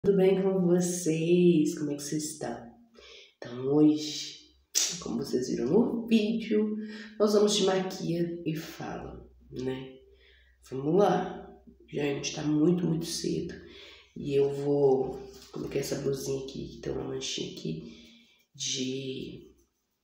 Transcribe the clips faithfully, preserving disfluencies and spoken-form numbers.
Tudo bem com vocês? Como é que vocês estão? Então hoje, como vocês viram no vídeo, nós vamos de maquia e fala, né? Vamos lá. Gente, tá muito, muito cedo. E eu vou colocar essa blusinha aqui, que tem uma manchinha aqui de...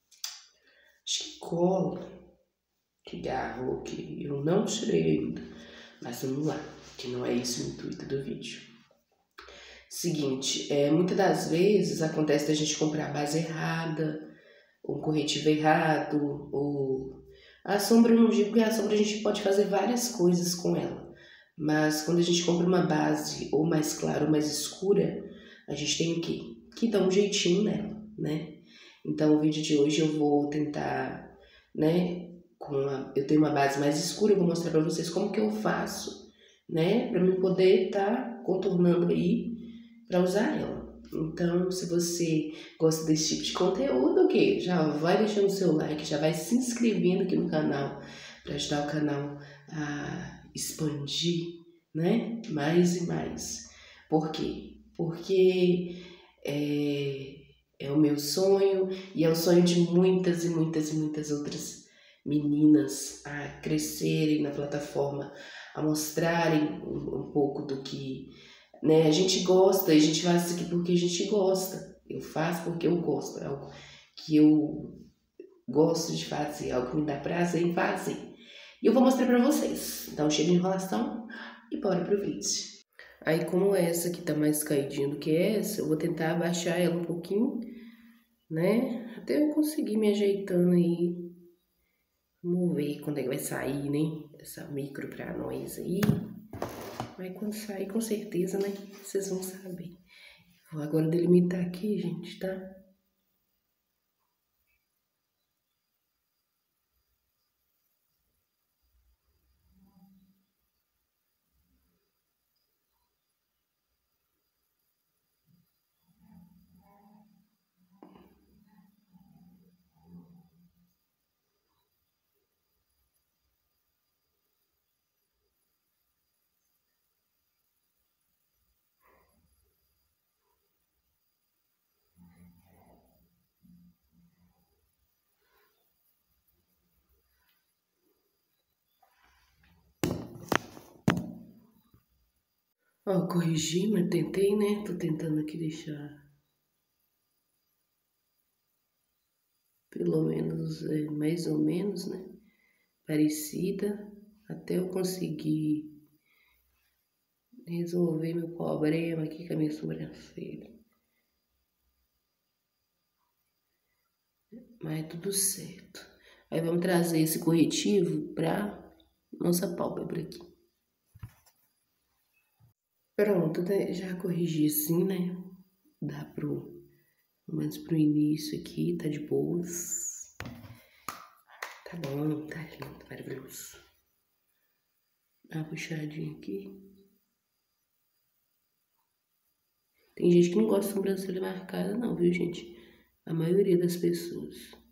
acho que cola, que garro, que eu não tirei ainda. Mas vamos lá, que não é esse o intuito do vídeo. Seguinte, é, muitas das vezes acontece da gente comprar a base errada, um corretivo errado, ou a sombra, eu não digo que a sombra a gente pode fazer várias coisas com ela, mas quando a gente compra uma base ou mais clara ou mais escura, a gente tem o quê? Que dar um jeitinho nela, né? Então o vídeo de hoje eu vou tentar, né, com a, eu tenho uma base mais escura, eu vou mostrar pra vocês como que eu faço, né, pra mim poder estar contornando aí para usar ela. Então, se você gosta desse tipo de conteúdo, ok, já vai deixando o seu like, já vai se inscrevendo aqui no canal para ajudar o canal a expandir, né, mais e mais. Por quê? Porque é, é o meu sonho e é o sonho de muitas e muitas e muitas outras meninas a crescerem na plataforma, a mostrarem um, um pouco do que, né, a gente gosta, a gente faz isso aqui porque a gente gosta. Eu faço porque eu gosto, é algo que eu gosto de fazer, é algo que me dá prazer em fazer. E eu vou mostrar pra vocês. Então chega de enrolação e bora pro vídeo. Aí como essa aqui tá mais caidinha do que essa, eu vou tentar abaixar ela um pouquinho, né, até eu conseguir me ajeitando aí. Vamos ver quando é que vai sair, né, essa micro pra nós aí. Mas quando sair, com certeza, né, vocês vão saber. Vou agora delimitar aqui, gente, tá? Ó, corrigi, mas tentei, né? Tô tentando aqui deixar pelo menos, é, mais ou menos, né, parecida, até eu conseguir resolver meu problema aqui com a minha sobrancelha. Mas é tudo certo. Aí vamos trazer esse corretivo pra nossa pálpebra aqui. Pronto, né? Já corrigi assim, né? Dá pro, pelo menos pro início aqui, tá de boas. Tá bom, tá lindo, maravilhoso. Dá uma puxadinha aqui. Tem gente que não gosta de sobrancelha marcada não, viu, gente? A maioria das pessoas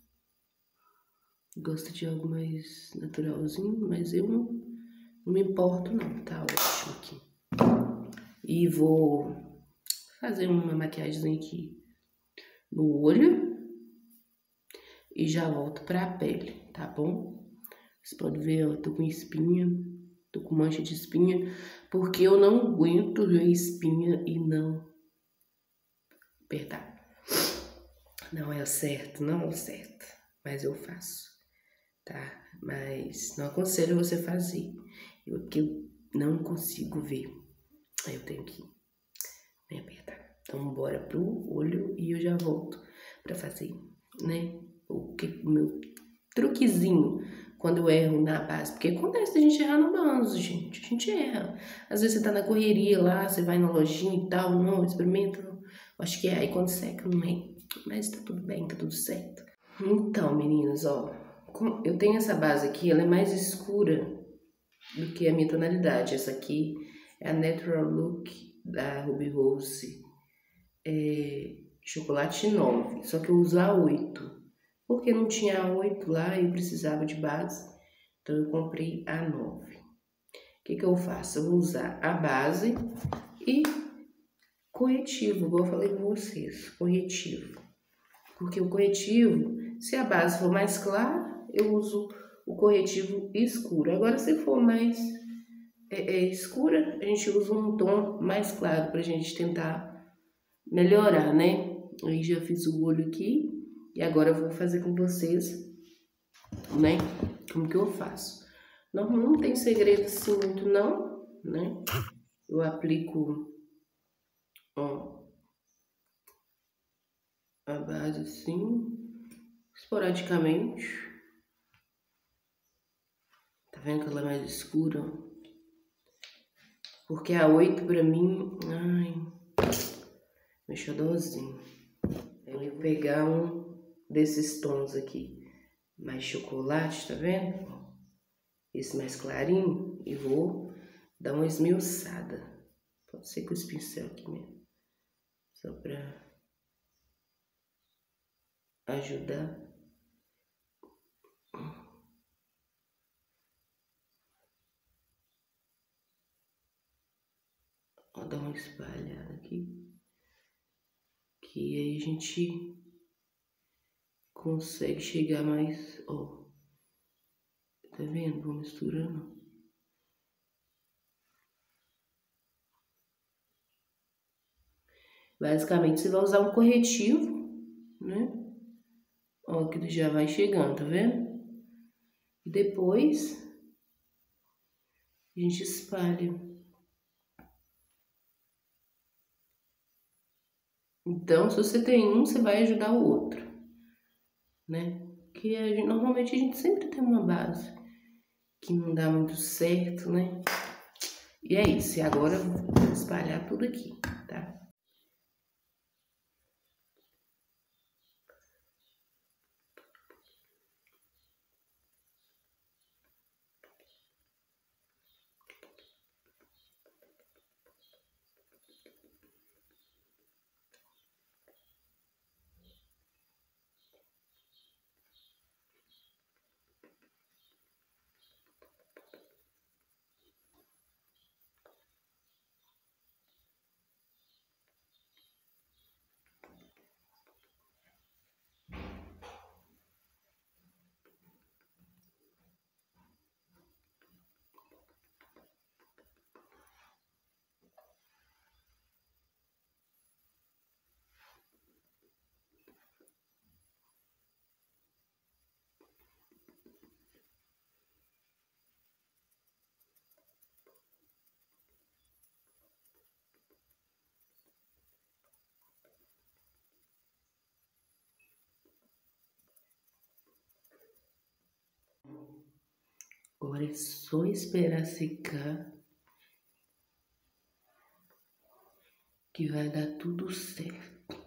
gosta de algo mais naturalzinho, mas eu não, não me importo não, tá ótimo aqui. E vou fazer uma maquiagem aqui no olho e já volto pra pele, tá bom? Vocês podem ver, ó, tô com espinha, tô com mancha de espinha, porque eu não aguento ver espinha e não apertar. Não é o certo, não é o certo, mas eu faço, tá? Mas não aconselho você fazer, eu, porque eu não consigo ver, aí eu tenho que, né, apertar. Então bora pro olho e eu já volto pra fazer, né, o, que, o meu truquezinho quando eu erro na base, porque acontece a gente errar no banzo, gente, a gente erra. Às vezes você tá na correria lá, você vai na lojinha e tal, não, experimenta, não. Acho que é, aí quando seca não é, mas tá tudo bem, tá tudo certo. Então, meninas, ó, eu tenho essa base aqui, ela é mais escura do que a minha tonalidade. Essa aqui é a Natural Look da Ruby Rose, é, chocolate nove, só que eu uso a oito, porque não tinha a oito lá e eu precisava de base, então eu comprei a nove. O que que eu faço? Eu vou usar a base e corretivo, igual eu falei com vocês, corretivo. Porque o corretivo, se a base for mais clara, eu uso o corretivo escuro. Agora, se for mais é, é, escura, a gente usa um tom mais claro pra gente tentar melhorar, né? Aí já fiz o olho aqui e agora eu vou fazer com vocês, né? Como que eu faço. Não, não tem segredo assim muito não, né? Eu aplico, ó, a base assim, esporadicamente. Tá vendo que ela é mais escura? Porque a oito pra mim, ai, meu xodózinho. Eu vou pegar um desses tons aqui, mais chocolate, tá vendo? Esse mais clarinho, e vou dar uma esmiuçada. Pode ser com esse pincel aqui mesmo, só pra ajudar. Vou dar uma espalhada aqui, que aí a gente consegue chegar mais, ó. Tá vendo? Vou misturando. Basicamente, você vai usar um corretivo, né? Ó, que ele já vai chegando, tá vendo? E depois a gente espalha. Então, se você tem um, você vai ajudar o outro, né? Que a gente, normalmente a gente sempre tem uma base que não dá muito certo, né? E é isso. E agora eu vou espalhar tudo aqui, tá? Agora é só esperar secar, que vai dar tudo certo.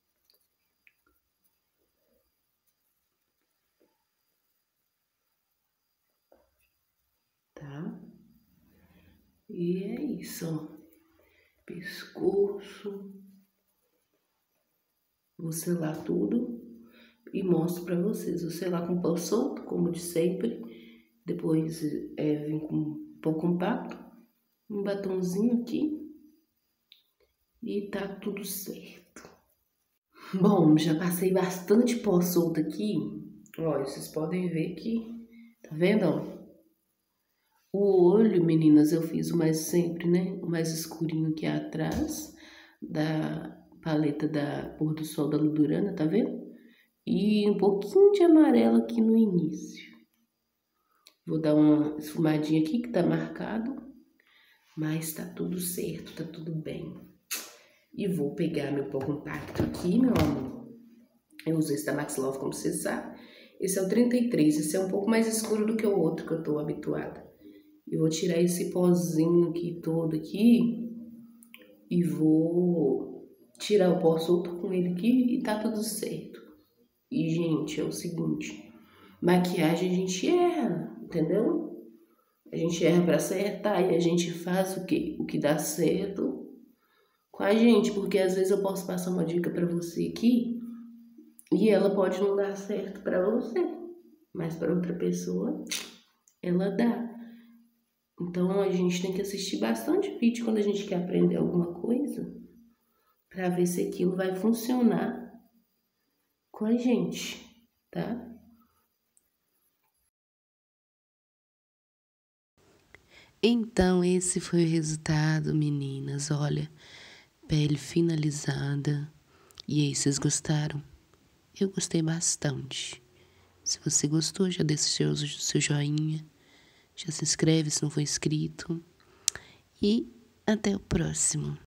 Tá? E é isso, ó. Pescoço. Vou selar tudo e mostro pra vocês. Vou selar com pó solto, como de sempre. Depois é, vem com pó compacto, um batonzinho aqui e tá tudo certo. Bom, já passei bastante pó solto aqui. Olha, vocês podem ver que, tá vendo, ó? O olho, meninas, eu fiz o mais sempre, né? O mais escurinho aqui atrás da paleta da Pôr do Sol da Ludurana, tá vendo? E um pouquinho de amarelo aqui no início. Vou dar uma esfumadinha aqui que tá marcado, mas tá tudo certo, tá tudo bem. E vou pegar meu pó compacto aqui, meu amor. Eu uso esse da Max Love, como vocês sabem. Esse é o trinta e três, esse é um pouco mais escuro do que o outro que eu tô habituada. Eu vou tirar esse pozinho aqui todo aqui e vou tirar o pó solto com ele aqui e tá tudo certo. E, gente, é o seguinte, maquiagem a gente erra, entendeu? A gente erra pra acertar e a gente faz o quê? O que dá certo com a gente, porque às vezes eu posso passar uma dica pra você aqui e ela pode não dar certo pra você, mas pra outra pessoa ela dá. Então, a gente tem que assistir bastante vídeo quando a gente quer aprender alguma coisa, para ver se aquilo vai funcionar com a gente, tá? Então, esse foi o resultado, meninas. Olha, pele finalizada. E aí, vocês gostaram? Eu gostei bastante. Se você gostou, já deixa seu, seu joinha. Já se inscreve se não for inscrito. E até o próximo.